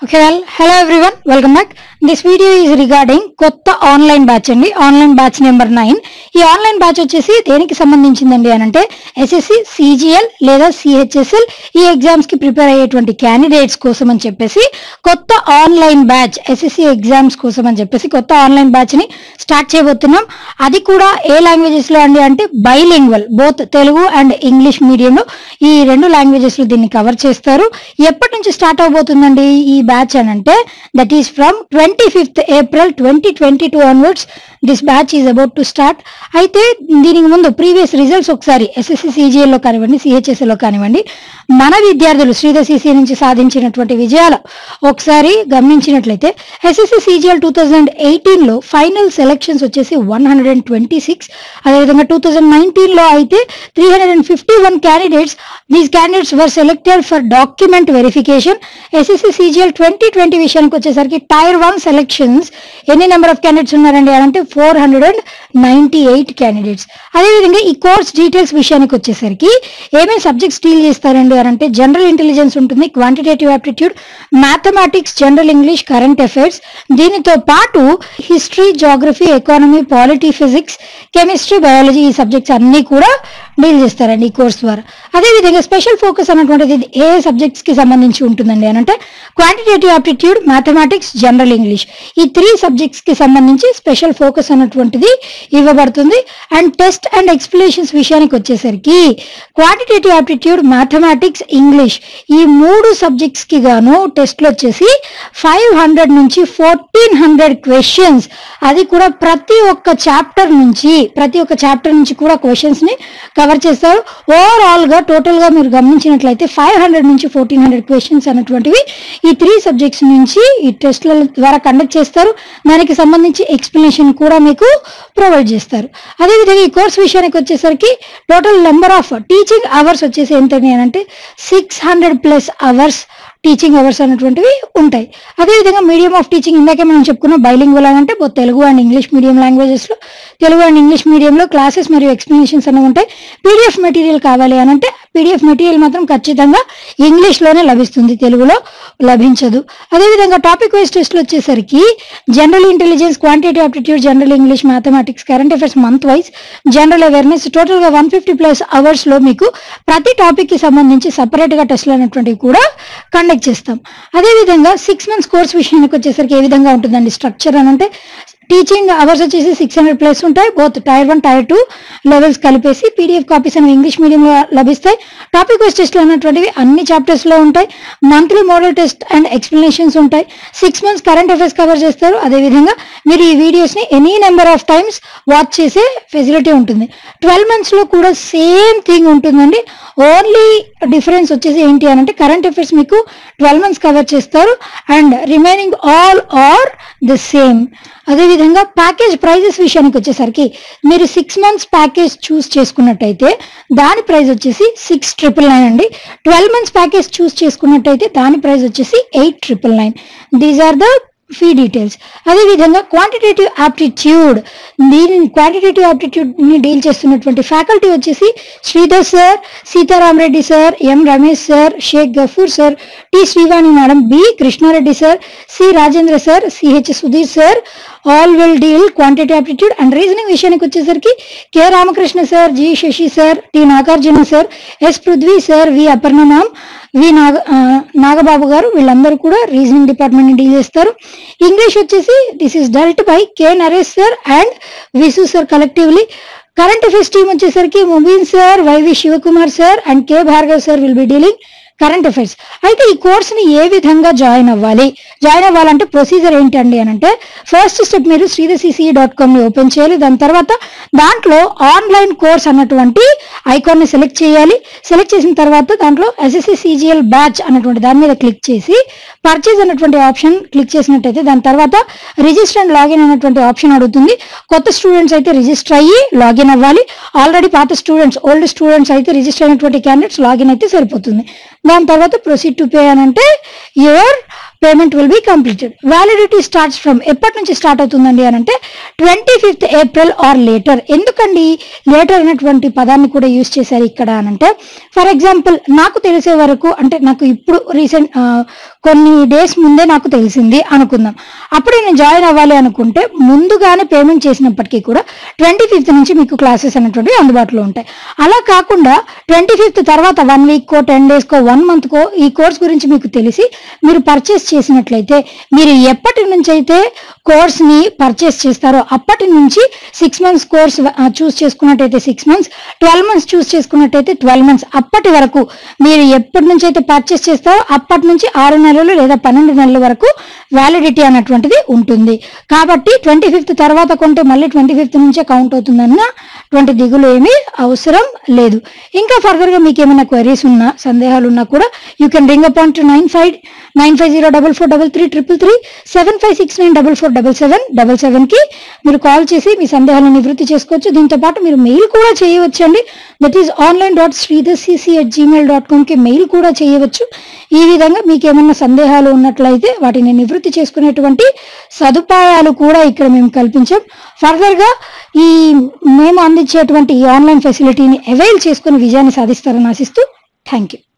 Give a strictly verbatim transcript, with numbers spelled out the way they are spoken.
Okay, well, hello everyone, welcome back. This video is regarding కొత్త online batch అండి. Online batch number nine. ఈ online batch వచ్చేసి దేనికి సంబంధించిందండి అని అంటే ఎస్ఎస్సి, సిజిఎల్ లేదా సిహెచ్ఎస్ఎల్ ఈ ఎగ్జామ్స్ కి ప్రిపేర్ అయ్యేటువంటి క్యాండిడేట్స్ కోసం అని చెప్పేసి కొత్త ఆన్లైన్ బ్యాచ్ ఎస్ఎస్సి ఎగ్జామ్స్ కోసం అని చెప్పేసి కొత్త ఆన్లైన్ బ్యాచ్ ని స్టార్ట్ చేయబోతున్నాం. అది కూడా ఏ లాంగ్వేజెస్ లో అండి అంటే bilingual, both Telugu and English మీడియంలో ఈ రెండు లాంగ్వేజెస్ లో దీన్ని కవర్ చేస్తారు. ఎప్పటి నుంచి స్టార్ట్ అవబోతుందండి ఈ బ్యాచ్ అని అంటే that is from twenty fifth April twenty twenty two onwards this batch is about to start. అయితే దీనికి ముందు ప్రీవియస్ రిజల్ట్స్ ఒకసారి ఎస్ఎస్సి సిజిఎల్ లో కానివ్వండి, సిహెచ్ఎస్ఎల్ లో కానివ్వండి, మన విద్యార్థులు శ్రీధర్ సిసి నుంచి సాధించినటువంటి విజయాలు ఒకసారి గమనించినట్లయితే SSC CGL two thousand eighteen లో ఫైనల్ సెలెక్షన్స్ వచ్చేసి one hundred and twenty six అదేవిధంగా టూ థౌజండ్ నైన్టీన్ లో అయితే three hundred and fifty one candidates these candidates were selected for document verification. SSC CGL twenty twenty విషయానికి వచ్చేసరికి tier one selections ఎన్ని number of candidates ఉన్నారండి అంటే four hundred and ninety eight candidates. అదేవిధంగా ఈ course details విషయానికి వచ్చేసరికి ఏమేమి సబ్జెక్ట్స్ డీల్ చేస్తారండి అంటే జనరల్ ఇంటెలిజెన్స్ ఉంటుంది, quantitative aptitude, mathematics, general English, current affairs, దీనితో పాటు history, geography, economy, polity, physics, chemistry, biology ఈ సబ్జెక్ట్స్ అన్ని కూడా డీల్ చేస్తారండి ఈ కోర్స్ ద్వారా. అదేవిధంగా స్పెషల్ ఫోకస్ అన్నటువంటిది ఏ సబ్జెక్ట్స్ కి సంబంధించి ఉంటుందండి అని అంటే quantitative aptitude, mathematics, general English ఈ త్రీ సబ్జెక్ట్స్ కి సంబంధించి స్పెషల్ ఫోకస్ అన్నటువంటిది ఇవ్వబడుతుంది. అండ్ టెస్ట్ అండ్ ఎక్స్ప్లెనేషన్స్ విషయానికి వచ్చేసరికి క్వాంటిటేటివ్ ఆప్టిట్యూడ్, మ్యాథమెటిక్స్, ఇంగ్లీష్ ఈ మూడు సబ్జెక్ట్స్ కి గాను టెస్ట్లు వచ్చేసి ఫైవ్ హండ్రెడ్ నుంచి ఫోర్టీన్ హండ్రెడ్ క్వశ్చన్స్, అది కూడా ప్రతి ఒక్క చాప్టర్ నుంచి ప్రతి ఒక్క చాప్టర్ నుంచి కూడా క్వశ్చన్స్ ని కవర్ చేస్తారు. ఓవరాల్ గా టోటల్ గా మీరు గమనించినట్లయితే ఫైవ్ హండ్రెడ్ నుంచి ఫోర్టీన్ హండ్రెడ్ క్వశ్చన్స్ అన్నటువంటివి ఈ త్రీ సబ్జెక్ట్స్ నుంచి ఈ టెస్ట్ల ద్వారా కండక్ట్ చేస్తారు. దానికి సంబంధించి ఎక్స్ప్లెనేషన్ కూడా మీకు ప్రొవైడ్ చేస్తారు. అదేవిధంగా ఈ కోర్స్ విషయానికి వచ్చేసరికి total number of teaching hours వచ్చేసి ఏంటని అంటే six hundred plus hours teaching hours అనేటువంటివి ఉంటాయి. అదేవిధంగా మీడియం ఆఫ్ టీచింగ్ ఇందాకే మనం చెప్పుకున్నాం బైలింగ్వల్ అని అంటే Telugu and English medium languages లో తెలుగు అండ్ ఇంగ్లీష్ మీడియంలో క్లాసెస్ మరియు ఎక్స్ప్లెనేషన్స్ అనేవి ఉంటాయి. పీడిఎఫ్ మెటీరియల్ కావాలి అని అంటే పీడిఎఫ్ మెటీరియల్ మాత్రం ఖచ్చితంగా ఇంగ్లీష్ లోనే లభిస్తుంది, తెలుగులో లభించదు. అదేవిధంగా టాపిక్ వైజ్ టెస్ట్లు వచ్చేసరికి general intelligence, quantitative aptitude, general English, mathematics, current affairs month wise, general awareness total గా వన్ ఫిఫ్టీ ప్లస్ అవర్స్ లో మీకు ప్రతి టాపిక్ కి సంబంధించి సపరేట్ గా టెస్ట్లు అనేటువంటివి కూడా కండక్ట్ చేస్తాం. అదేవిధంగా సిక్స్ మంత్స్ కోర్స్ విషయానికి వచ్చేసరికి ఏ విధంగా ఉంటుందండి స్ట్రక్చర్ అని అంటే టీచింగ్ అవర్స్ వచ్చేసి సిక్స్ హండ్రెడ్ ప్లస్ ఉంటాయి, both tier one tier two levels కలిపేసి. పీడిఎఫ్ కాపీస్ అనేవి ఇంగ్లీష్ మీడియంలో లభిస్తాయి. టాపిక్ వైజ్ టెస్ట్లు అన్నటువంటివి అన్ని చాప్టర్స్ లో ఉంటాయి. Monthly model test and explanations ఉంటాయి. Six months current affairs cover చేస్తారు. అదేవిధంగా మీరు ఈ వీడియోస్ ని any number of times watch చేసే ఫెసిలిటీ ఉంటుంది. ట్వెల్వ్ మంత్స్ లో కూడా సేమ్ థింగ్ ఉంటుందండి. ఓన్లీ డిఫరెన్స్ వచ్చేసి ఏంటి అని అంటే కరెంట్ అఫైర్స్ మీకు ట్వెల్వ్ మంత్స్ కవర్ చేస్తారు and remaining all are the same. అదేవిధంగా ప్యాకేజ్ ప్రైజెస్ విషయానికి వచ్చేసరికి మీరు సిక్స్ మంత్స్ ప్యాకేజ్ చూస్ చేసుకున్నట్టయితే దాని ప్రైస్ వచ్చేసి సిక్స్ ట్రిపుల్ నైన్ అండి. ట్వెల్వ్ మంత్స్ ప్యాకేజ్ చూస్ చేసుకున్నట్టయితే దాని ప్రైస్ వచ్చేసి eight triple nine. These are the fee details. అదేవిధంగా క్వాంటిటేటివ్ ఆప్టిట్యూడ్, దీని క్వాంటిటేటివ్ ఆప్టిట్యూడ్ ని డీల్ చేస్తున్నటువంటి ఫ్యాకల్టీ వచ్చేసి Sridhar sir, Sitaramareddy sir, M Ramesh sir, Shaik Gafoor sir, T Srivani madam, B Krishnareddy sir, C Rajendra sir, CH Sudheer sir. All will deal quantity aptitude and reasoning విషయానికి వచ్చేసరికి K Ramakrishna sir, G Shashi sir, T Nagarjuna sir, S Prithvi sir, V Aparna ma'am, V Naga Nagababu గారు వీళ్ళందరూ కూడా reasoning department ని deal చేస్తారు. English వచ్చేసి this is dealt by K Naresh sir and Visu sir collectively. Current affairs team వచ్చేసరికి Mubeen sir, YV Sivakumar sir and K Bhargav sir will be dealing current affairs. అయితే ఈ course ని ఏ విధంగా జాయిన్ అవ్వాలి జాయిన్ అవ్వాలంటే ప్రొసీజర్ ఏంటండి అని అంటే ఫస్ట్ స్టెప్ మీరు శ్రీధర్ సిసి డాట్ కామ్ ని ఓపెన్ చేయాలి. దాని తర్వాత దాంట్లో ఆన్లైన్ కోర్స్ అన్నటువంటి ఐకాన్ ని సెలెక్ట్ చేయాలి. సెలెక్ట్ చేసిన తర్వాత దాంట్లో ఎస్ఎస్సి సిజిఎల్ బ్యాచ్ అన్నటువంటి దాని మీద క్లిక్ చేసి పర్చేజ్ అన్నటువంటి ఆప్షన్ క్లిక్ చేసినట్టయితే దాని తర్వాత రిజిస్టర్ అండ్ లాగిన్ అన్నటువంటి ఆప్షన్ అడుగుతుంది. కొత్త స్టూడెంట్స్ అయితే రిజిస్టర్ అయ్యి లాగిన్ అవ్వాలి. ఆల్రెడీ పాత స్టూడెంట్స్ ఓల్డ్ స్టూడెంట్స్ అయితే రిజిస్టర్ అయినటువంటి క్యాండిడేట్స్ లాగిన్ అయితే సరిపోతుంది. దాని తర్వాత ప్రొసీడ్ టు పే అని అంటే your payment will be completed. Validity starts from ఎప్పటి నుంచి స్టార్ట్ అవుతుందండి అని అంటే twenty fifth April or later. ఎందుకండి లేటర్ అనేటువంటి పదాన్ని కూడా యూజ్ చేశారు ఇక్కడ అనంటే, ఫర్ ఎగ్జాంపుల్ నాకు తెలిసే వరకు అంటే నాకు ఇప్పుడు రీసెంట్ కొన్ని డేస్ ముందే నాకు తెలిసింది అనుకుందాం, అప్పుడే నేను జాయిన్ అవ్వాలి అనుకుంటే ముందుగానే పేమెంట్ చేసినప్పటికీ కూడా ట్వంటీ ఫిఫ్త్ నుంచి మీకు క్లాసెస్ అనేటువంటివి అందుబాటులో ఉంటాయి. అలా కాకుండా ట్వంటీ ఫిఫ్త్ తర్వాత వన్ వీక్కో టెన్ డేస్కో వన్ మంత్కో ఈ కోర్స్ గురించి మీకు తెలిసి మీరు పర్చేస్ చేసినట్లయితే, మీరు ఎప్పటి నుంచి అయితే కోర్స్ని పర్చేస్ చేస్తారో అప్పటి నుంచి సిక్స్ మంత్స్ కోర్స్ చూస్ చేసుకున్నట్టయితే six months twelve months choose చేసుకున్నట్టయితే ట్వెల్వ్ మంత్స్ అప్పటి వరకు మీరు ఎప్పటి నుంచి అయితే పర్చేస్ చేస్తారో అప్పటి నుంచి ఆరు నెలలు లేదా పన్నెండు నెలల వరకు వ్యాలిడిటీ అన్నటువంటిది ఉంటుంది. కాబట్టి ట్వంటీ ఫిఫ్త్ తర్వాత కొంటే మళ్ళీ ట్వంటీ ఫిఫ్త్ నుంచే కౌంట్ అవుతుందన్న అటువంటి దిగులు ఏమీ అవసరం లేదు. ఇంకా ఫర్దర్గా మీకు ఏమైనా క్వైరీస్ ఉన్నా సందేహాలు ఉన్నా కూడా you can ring upon two nine five nine five zero double four double three triple three seven five six nine double four double seven double seven కి మీరు కాల్ చేసి మీ సందేహాలను నివృత్తి చేసుకోవచ్చు. దీంతో పాటు మీరు మెయిల్ కూడా చేయవచ్చు అండి. That is online dot Sridhar CC at Gmail dot కామ్కి మెయిల్ కూడా చేయవచ్చు. ఈ విధంగా మీకు ఏమైనా సందేహాలు ఉన్నట్లయితే వాటిని నివృత్తి చేసుకునేటువంటి సదుపాయాలు కూడా ఇక్కడ మేము కల్పించాం. ఫర్దర్గా ఈ మేము అందించేటువంటి ఈ ఆన్లైన్ ఫెసిలిటీని అవైల్ చేసుకుని విజయాన్ని సాధిస్తారని ఆశిస్తూ థ్యాంక్ యూ.